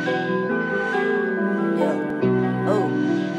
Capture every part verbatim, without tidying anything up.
Yeah. Oh.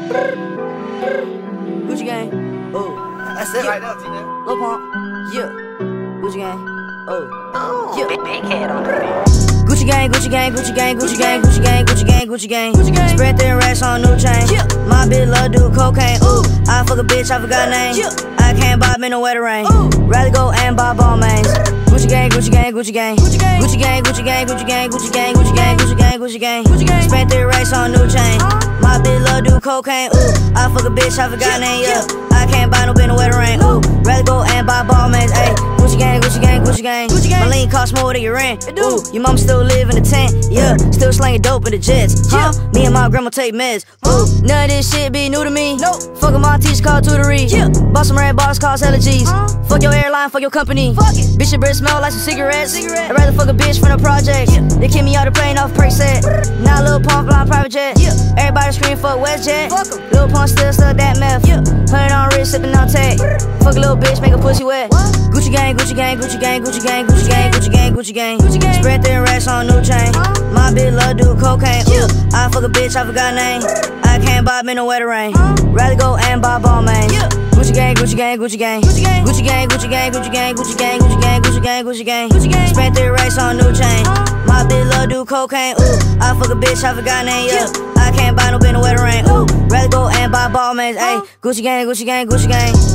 Gucci gang. Oh. That's it right now, T J. Lil Pump. Yeah. Gucci gang. Oh. Oh, yeah. big, big head on the beat. Gucci gang, Gucci gang, Gucci gang, Gucci gang, Gucci gang, Gucci gang, Gucci gang, Gucci gang. Spread thin racks on new chain. Yeah. My bitch love do cocaine. Ooh, I fuck a bitch, I forgot name. Yeah. I can't buy me no wetter rain. Ooh. Rather go and buy ball mains. Gucci gang, Gucci gang, Gucci gang, Gucci gang, Gucci gang, Gucci gang, Gucci gang, Gucci gang, Gucci gang, Gucci gang, Gucci gang, Gucci gang. Spread thin racks on new chain. My bitch love do cocaine. Ooh, I fuck a bitch, I forgot name. Yeah. I can't buy no bitch no wetter rain. Ooh, rather go and buy ball mains. Ayy, Gucci gang, Gucci gang, Gucci gang, Gucci gang. My lean cost more than your rent. Ooh, your mom still live in the tent. Yeah, still slanging dope in the jets. Huh? Yeah. Me and my grandma take meds. Ooh, none of this shit be new to me. Nope. Fuck my teacher called tutory. Yeah. Bought some red bars, cost hella G's. Huh? Fuck your airline, fuck your company. Fuck it. Bitch, your breath smell like some cigarettes. Cigarette. I'd rather fuck a bitch from the project. Yeah. They kick me out the plane off perk set. Now Lil Pump flying private jet. Yeah. Everybody scream fuck WestJet. Fuck em. Lil Pump still stuck that meth. Yeah. Hundred on wrist, sipping on tech. Fuck a little bitch, make a pussy wet. What? Gucci gang, Gucci gang, Gucci gang, Gucci gang, Gucci gang, Gucci gang, Gucci gang, Gucci gang. Spread thin racks on new chain. Huh? My bitch love do cocaine. Ooh, I fuck a bitch, I forgot name. I can't buy me no wetter rain. Huh? Rather go and buy ball mains. Yeah. Gucci gang, Gucci gang, Gucci gang, Gucci gang, Gucci gang, Gucci gang, Gucci gang, Gucci gang, Gucci gang, Gucci gang, Gucci gang, Gucci gang. Spread thin racks on new chain. Huh? My bitch love do cocaine. Ooh, I fuck a bitch, I forgot name. Yeah. I can't buy no bitch no wetter rain. Ooh, rather go and buy ball mains. Ayy, Gucci gang, Gucci gang, Gucci gang.